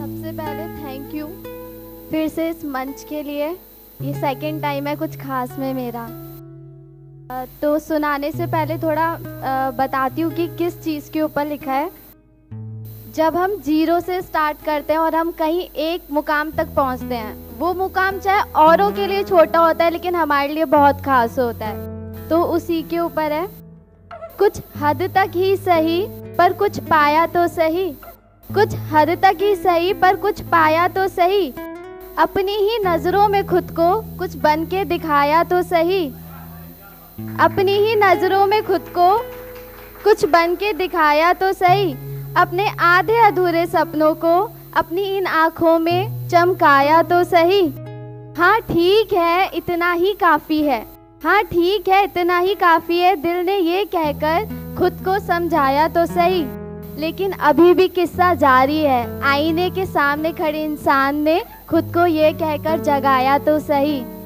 सबसे पहले thank you फिर से इस मंच के लिए। ये सेकंड टाइम है कुछ खास में मेरा। तो सुनाने से पहले थोड़ा बताती हूँ कि किस चीज़ के ऊपर लिखा है। जब हम जीरो से स्टार्ट करते हैं और हम कहीं एक मुकाम तक पहुँचते हैं, वो मुकाम चाहे औरों के लिए छोटा होता है लेकिन हमारे लिए बहुत खास होता है। तो उसी के ऊपर है। कुछ हद तक ही सही पर कुछ पाया तो सही, कुछ हद तक ही सही पर कुछ पाया तो सही, अपनी ही नज़रों में खुद को कुछ बन के दिखाया तो सही, अपनी ही नज़रों में खुद को कुछ बन के दिखाया तो सही, अपने आधे अधूरे सपनों को अपनी इन आँखों में चमकाया तो सही। हाँ ठीक है इतना ही काफ़ी है, हाँ ठीक है इतना ही काफ़ी है, दिल ने ये कहकर खुद को समझाया तो सही। लेकिन अभी भी किस्सा जारी है। आईने के सामने खड़े इंसान ने खुद को ये कहकर जगाया तो सही।